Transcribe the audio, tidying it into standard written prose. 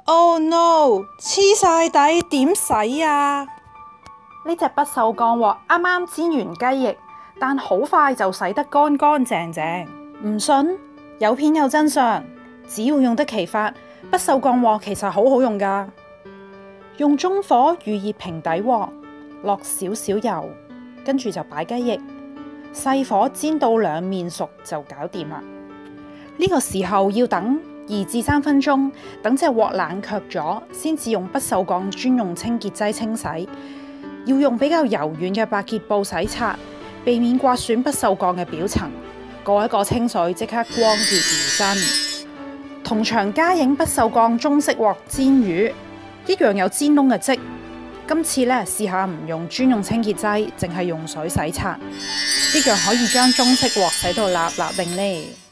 Oh no！ 黐晒底，點洗啊？呢隻不鏽鋼鑊啱啱煎完雞翼，但好快就洗得乾乾淨淨。唔信？有片有真相。只要用得其法，不鏽鋼鑊其實好好用㗎。用中火預熱平底鑊，落少少油，跟住就擺雞翼，細火煎到兩面熟就搞掂啦。呢個時候要等2至3分鐘，等隻鑊冷卻咗，先至用不鏽鋼專用清潔劑清洗。要用比較柔軟嘅百潔布洗刷，避免刮損不鏽鋼嘅表層。過一個清水，即刻光潔如新。同場加映不鏽鋼中式鑊煎魚，一樣有煎窿嘅跡。今次呢，試下唔用專用清潔劑，淨係用水洗刷，一樣可以將中式鑊洗到立立令呢。